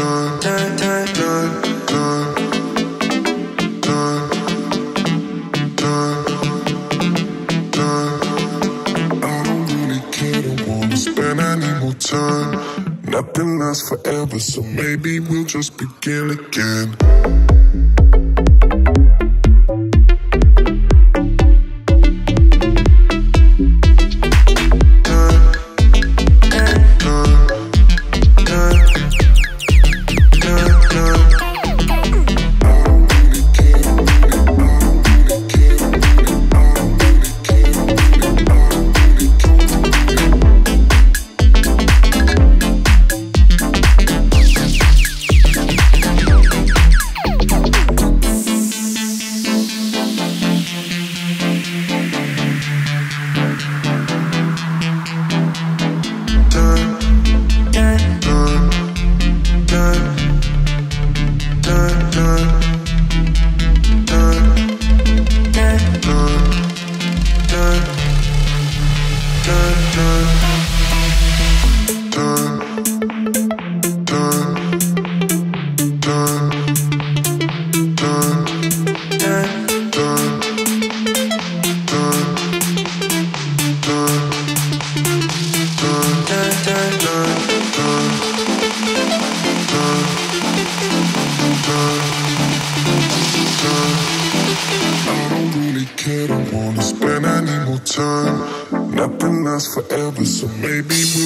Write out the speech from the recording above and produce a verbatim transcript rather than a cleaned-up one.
done, done, done, done, done, done, done, done. I don't really care, don't wanna spend any more time. Nothing lasts forever, so maybe we'll just begin again. Don't wanna spend any more time. Nothing lasts forever, so maybe we'll